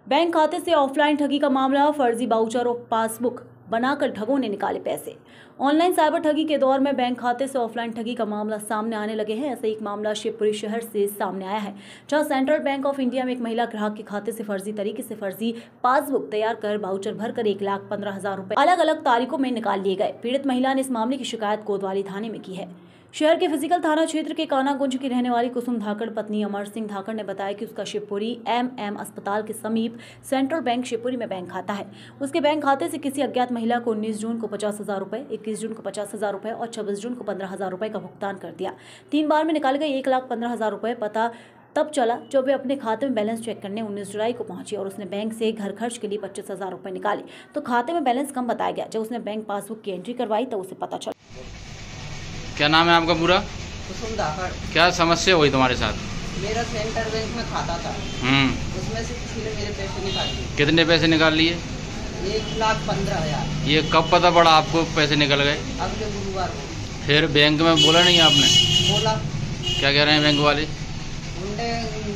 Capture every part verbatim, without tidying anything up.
Bank खाते से offline ठगी का मामला, फर्जी बाउचर और पासबुक बनाकर ठगों ने निकाले पैसे। ऑनलाइन साइबर ठगी के दौर में बैंक खाते से ऑफलाइन ठगी का मामला सामने आने लगे हैं। ऐसे एक मामला शिवपुरी शहर से सामने आया है, जहां सेंट्रल बैंक ऑफ इंडिया में एक महिला ग्राहक के खाते से फर्जी तरीके से फर्जी पासबुक तैयार कर बाउचर भरकर एक लाख पंद्रह हजार रुपए अलग अलग तारीखों में निकाल लिए गए। पीड़ित महिला ने इस मामले की शिकायत कोतवाली थाने में की है। शहर के फिजिकल थाना क्षेत्र के कानागुंज की रहने वाली कुसुम धाकड़ पत्नी अमर सिंह धाकड़ ने बताया कि उसका शिवपुरी एम एम अस्पताल के समीप सेंट्रल बैंक शिवपुरी में बैंक खाता है। उसके बैंक खाते से किसी अज्ञात महिला को उन्नीस जून को पचास हजार रुपए, इक्कीस जून को पचास हजार रुपए और छब्बीस जून को पंद्रह हजार रुपए का भुगतान कर दिया। तीन बार में निकाले गए एक लाख पंद्रह हजार रुपए पता तब चला जब वे अपने खाते में बैलेंस चेक करने उन्नीस जुलाई को पहुंची और उसने बैंक से घर खर्च के लिए पच्चीस हजार रुपए निकाले तो खाते में बैलेंस कम बताया गया। जब उसने बैंक पासबुक की एंट्री करवाई तो उसे पता चला। क्या नाम है आपका पूरा? कुसुम धाकड़। क्या समस्या हुई तुम्हारे साथ? मेरा सेंट्रल बैंक में खाता था, हम्म उसमें से किसी ने मेरे पैसे निकाल लिए। कितने पैसे निकाल लिए? एक लाख पंद्रह हजार। ये कब पता पड़ा आपको पैसे निकल गए? अगले गुरुवार को। फिर बैंक में बोला नहीं आपने? बोला। क्या कह रहे हैं बैंक वाले? उनने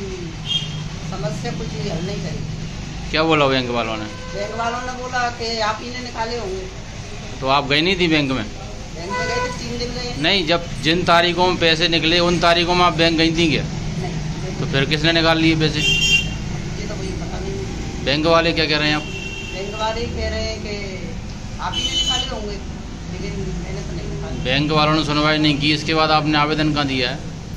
समस्या कुछ हल नहीं करी। क्या बोला बैंक वालों ने? बैंक वालों ने बोला कि आप ही ने निकाले होंगे। तो आप गई नहीं थी बैंक में? बैंक में गए थे, तीन दिन गए। नहीं, जब जिन तारीखों में पैसे निकले उन तारीखों में आप बैंक गई थी क्या? नहीं। तो फिर किसने निकाल लिए पैसे? मुझे तो वही पता नहीं। बैंक वाले क्या कह रहे हैं आप? बैंक वाले कह रहे हैं कि आप ही ने निकाले होंगे, लेकिन मैंने तो नहीं निकाले। बैंक वालों ने सुनवाई नहीं की, इसके बाद आपने आवेदन कहाँ दिया है?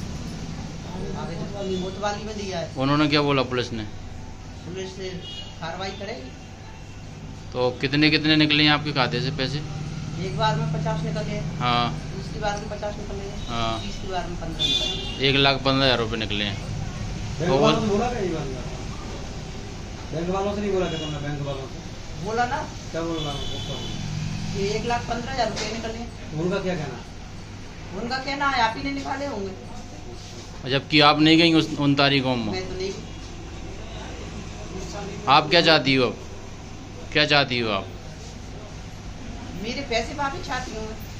आवेदन कोतवाली में दिया है। उन्होंने क्या बोला पुलिस ने? पुलिस से कार्रवाई करेगी। तो कितने कितने निकले हैं आपके खाते से पैसे? एक बार में पचास निकले। हाँ। दूसरी बार में पचास निकले। हाँ। तीसरी बार में पंद्रह निकले। एक लाख पंद्रह हजार रुपये निकले हैं। बैंक वालों से बोला क्या? बैंक वालों से नहीं बोला क्या तुमने? बैंक वालों से बोला ना। क्या बोला? कि एक लाख पंद्रह हजार रुपये निकले। उनका क्या कहना? उनका कहना है आप ही ने निकाले होंगे। जबकि आप नहीं गई उस उन तारीखों में। मैं तो नहीं। आप क्या चाहती हो अब? क्या चाहती हो आप? मेरे पैसे वापस चाहती हूँ।